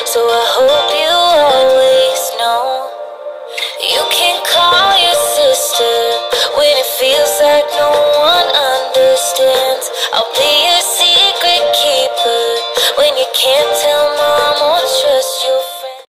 So I hope you always know you can call your sister when it feels like no